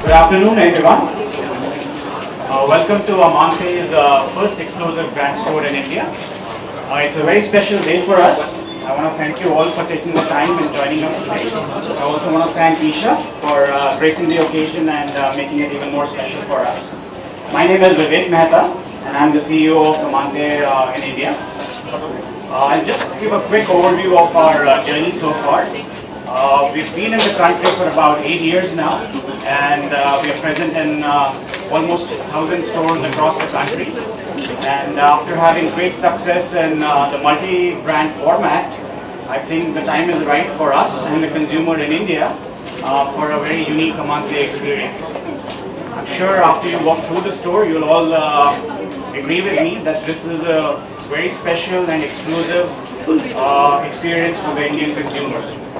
Good afternoon, everyone. Welcome to Amante's first exclusive brand store in India. It's a very special day for us. I want to thank you all for taking the time and joining us today. I also want to thank Isha for gracing the occasion and making it even more special for us. My name is Vivek Mehta and I'm the CEO of Amante in India. I'll just give a quick overview of our journey so far. We've been in the country for about 8 years now, and we are present in almost 1,000 stores across the country. And after having great success in the multi-brand format, I think the time is right for us and the consumer in India for a very unique Amante experience. I'm sure after you walk through the store, you'll all agree with me that this is a very special and exclusive experience for the Indian consumer.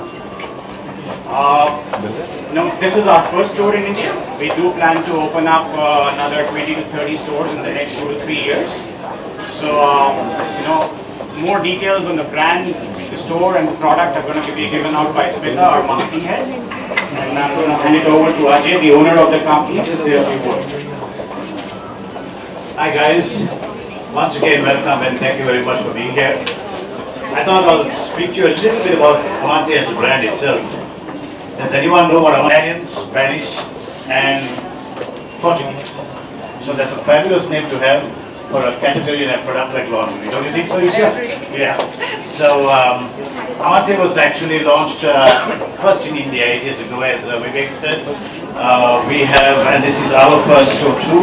This is our first store in India. We do plan to open up another 20 to 30 stores in the next 2 to 3 years. So, more details on the brand, the store and the product are going to be given out by Smita, our marketing head. And I'm going to hand it over to Ajay, the owner of the company, to say a few words. Hi guys, once again welcome and thank you very much for being here. I thought I'll speak to you a little bit about Amante as a brand itself. Does anyone know what Italian, Spanish and Portuguese? So that's a fabulous name to have for a category and a product like laundry. Don't you think so, Isha? Yeah. So Amante was actually launched first in India 8 years ago, as Vivek said. We have, and this is our first store too,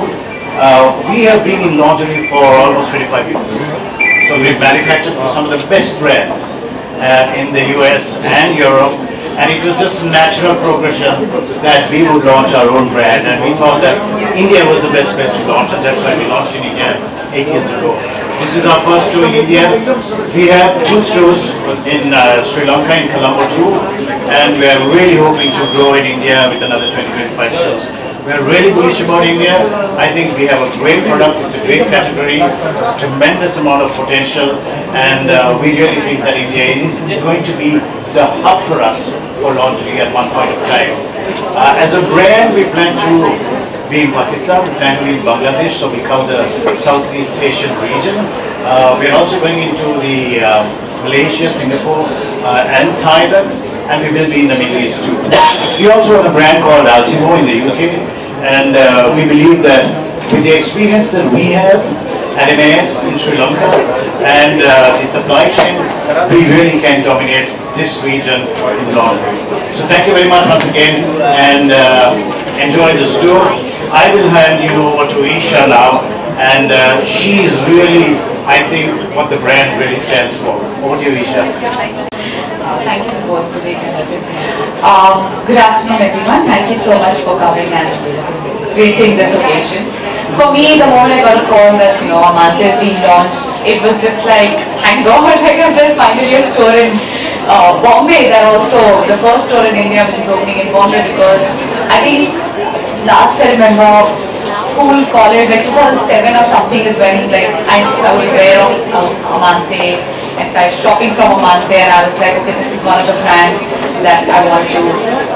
we have been in lingerie for almost 25 years. So we've manufactured for some of the best brands in the US and Europe. And it was just a natural progression that we would launch our own brand, and we thought that India was the best place to launch, and that's why we launched in India 8 years ago. This is our first store in India. We have 2 stores in Sri Lanka, in Colombo too, and we are really hoping to grow in India with another 20-25 stores. We are really bullish about India. I think we have a great product, it's a great category, there's a tremendous amount of potential, and we really think that India is going to be the hub for us for lingerie at one point of time. As a brand, we plan to be in Pakistan, we plan to be in Bangladesh, so we cover the Southeast Asian region. We are also going into the Malaysia, Singapore and Thailand, and we will be in the Middle East too. We also have a brand called Ultimo in the UK, and we believe that with the experience that we have at MAS in Sri Lanka and the supply chain, we really can dominate this region in lingerie. So thank you very much once again, and enjoy the store. I will hand you over to Isha now, and she is really, I think, what the brand really stands for. Over to you, Isha. Thank you both for being here. Good afternoon, everyone. Thank you so much for coming and gracing this occasion. For me, the moment I got a call that Amante is being launched, it was just like, thank God, like I'm just finally a store in Bombay. That also the first store in India which is opening in Bombay, because I think last I remember school, college, like 2007 or something is when I was aware of Amante. I started shopping from Amante and I was like, okay, this is one of the brands that I want to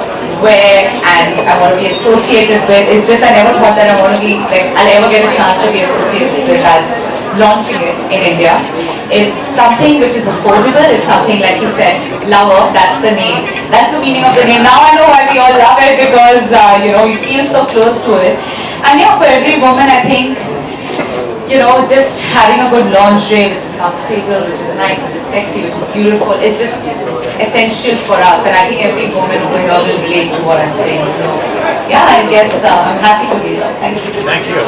wear and I want to be associated with. It's just I never thought that I want to be I'll ever get a chance to be associated with as launching it in India. It's something which is affordable. It's something, like you said, lover. That's the name. That's the meaning of the name. Now I know why we all love it, because you feel so close to it. And for every woman, I think just having a good lingerie which is comfortable, which is nice, which is sexy, which is beautiful is just essential for us, and I think every woman over here will relate to what I'm saying. So yeah, I guess I'm happy to be here. Thank you. Thank you.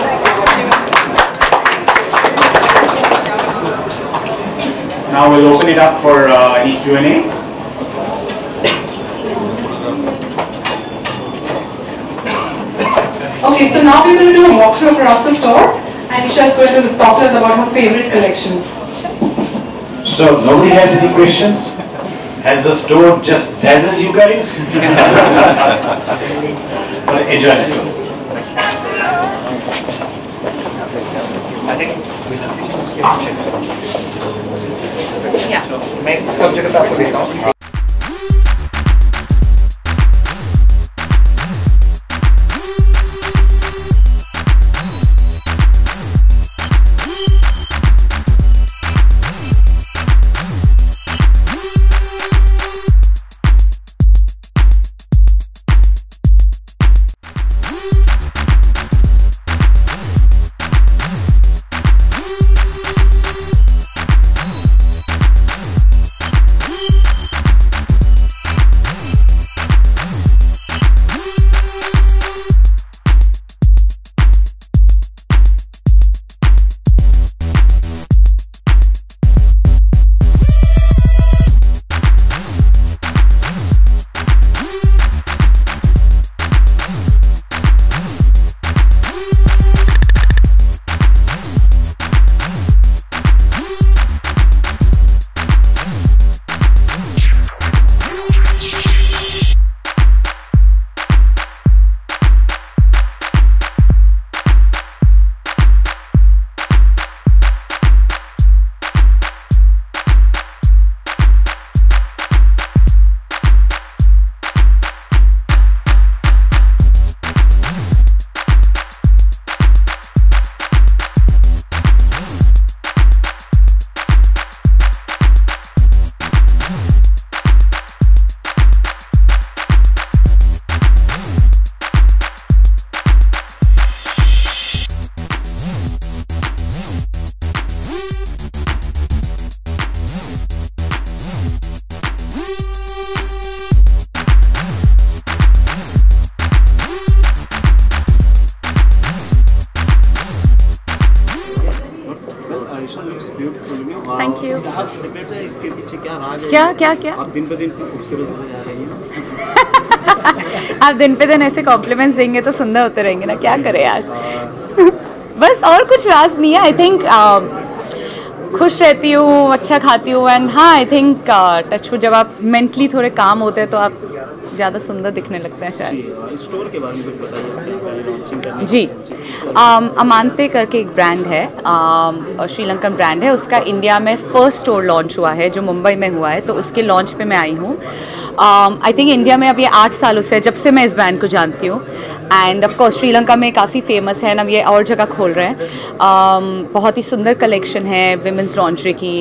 Now we'll open it up for any Q&A. Okay, so now we're going to do a walkthrough across the store. And Isha is going to talk to us about her favorite collections. So nobody has any questions? Has the store just dazzled you guys? Well, enjoy the store. I think we have this. Yeah. So make subject about it. Secret है इसके पीछे, क्या राज है? क्या आप दिन पे दिन खूबसूरत होते जा रही हैं। आप दिन पे दिन ऐसे कॉम्प्लीमेंट्स देंगे तो सुंदर होते रहेंगे ना, क्या करें यार। बस और कुछ राज नहीं है। आई थिंक खुश रहती हूँ, अच्छा खाती हूँ, एंड हाँ आई थिंक टच जब आप मेंटली थोड़े काम होते हैं तो आप ज़्यादा सुंदर दिखने लगते हैं शायद। स्टोर के बारे में कुछ बताइए, लॉन्चिंग करने जी, अमांते करके एक ब्रांड है, श्रीलंकन ब्रांड है, उसका इंडिया में फर्स्ट स्टोर लॉन्च हुआ है जो मुंबई में हुआ है, तो उसके लॉन्च पे मैं आई हूँ। आई थिंक इंडिया में अब ये 8 सालों से, जब से मैं इस ब्रांड को जानती हूँ, एंड ऑफ कोर्स श्रीलंका में काफ़ी फेमस है, अब ये और जगह खोल रहे हैं। बहुत ही सुंदर कलेक्शन है विमेंस लॉन्ड्री की।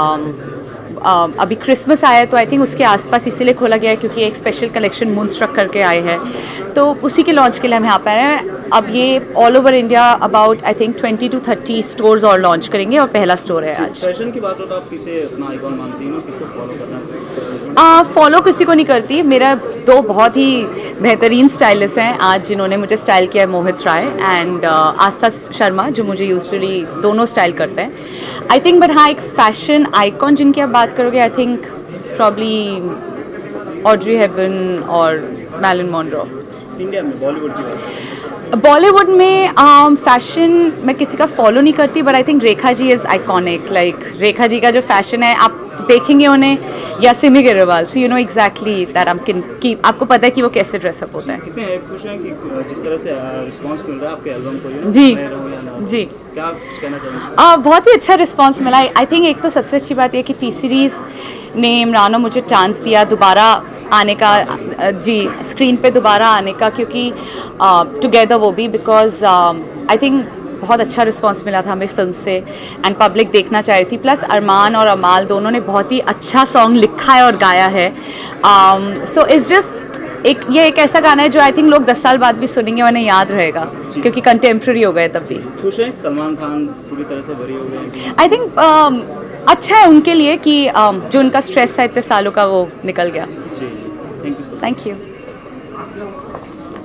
अभी क्रिसमस आया है तो आई थिंक उसके आसपास इसीलिए खोला गया है क्योंकि एक स्पेशल कलेक्शन मूनस्ट्रक करके आए हैं, तो उसी के लॉन्च के लिए हम यहाँ पर हैं। अब ये all over India about I think 20 to 30 stores और लॉन्च करेंगे, और पहला स्टोर है आज। फैशन की बात हो तो आप किसे अपना आइकॉन मानती हैं, किसको फॉलो करना है? फॉलो किसी को नहीं करती। मेरा 2 बहुत ही बेहतरीन स्टाइलिस्ट हैं आज जिन्होंने मुझे स्टाइल किया है, मोहित राय एंड आस्था शर्मा, जो मुझे यूजुअली दोनों स्टाइल करते हैं आई थिंक। बट हाँ, एक फैशन आइकॉन जिनकी आप बात करोगे, I think probably Audrey Hepburn और मैरिलन मोनरो। इंडिया में बॉलीवुड की बात, बॉलीवुड में फैशन मैं किसी का फॉलो नहीं करती, but I think Rekha ji is iconic. Like Rekha ji का जो फैशन है, आप देखेंगे उन्हें, या Simi Garewal, so you know exactly that कि आपको पता है कि वो कैसे ड्रेसअप होता है। कितने खुश हैं कि जिस तरह से रिस्पांस मिल रहा है आपके एल्बम को? जी जी, क्या कहना चाहेंगे? बहुत ही अच्छा रिस्पांस मिला। आई थिंक एक तो सबसे अच्छी बात यह कि टी सीरीज़ ने इमरान और मुझे चांस दिया दोबारा आने का, जी स्क्रीन पे दोबारा आने का, क्योंकि टुगेदर वो भी, बिकॉज आई थिंक बहुत अच्छा रिस्पांस मिला था हमें फिल्म से, एंड पब्लिक देखना चाह रही थी। प्लस अरमान और अमाल दोनों ने बहुत ही अच्छा सॉन्ग लिखा है और गाया है। सो इट्स जस्ट ये एक ऐसा गाना है जो आई थिंक लोग 10 साल बाद भी सुनेंगे और उन्हें याद रहेगा, क्योंकि कंटेम्प्रेरी हो गए तब भी। खुश हैं सलमान खान पूरी तरह से भरी हो गए? आई थिंक अच्छा है उनके लिए कि जो उनका स्ट्रेस था इतने सालों का वो निकल गया। जी, थैंक यू। Thank you.